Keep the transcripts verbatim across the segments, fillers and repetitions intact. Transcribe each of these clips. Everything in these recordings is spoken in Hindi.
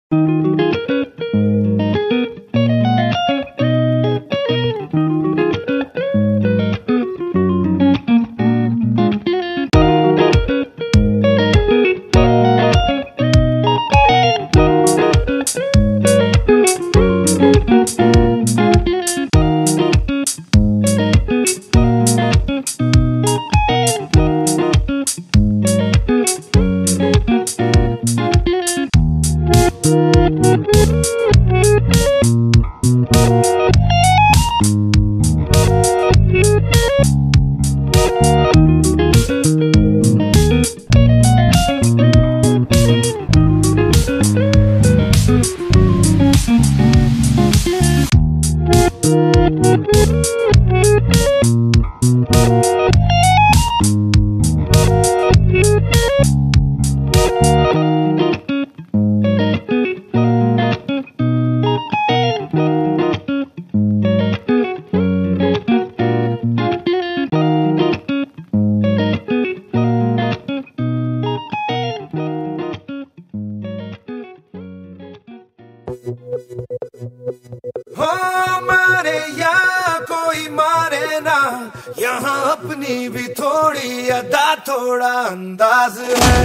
हो मारे या कोई मारे ना, यहाँ अपनी भी थोड़ी अदा थोड़ा अंदाज है।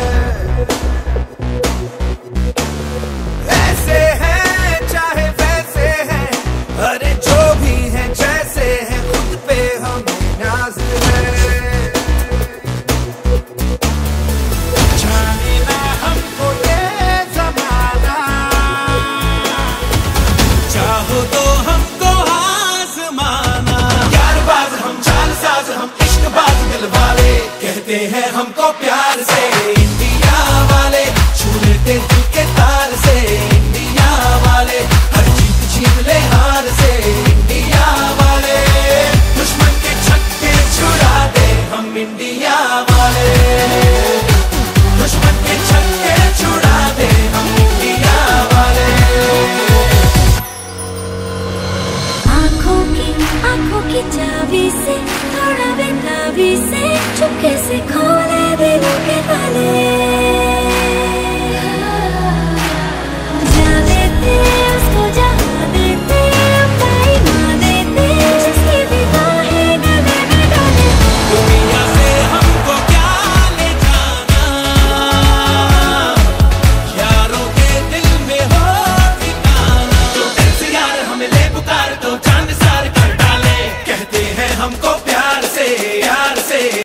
ऐसे हैं चाहे वैसे हैं, अरे जो भी हैं जैसे हैं, खुद पे हमें नाज है। जाने ना हमको ये जमाना, चाहो तो हमको आजमाना। यारबाज हम, चालसाज हम, इश्कबाज दिल वाले, कहते हैं हमको प्यार से।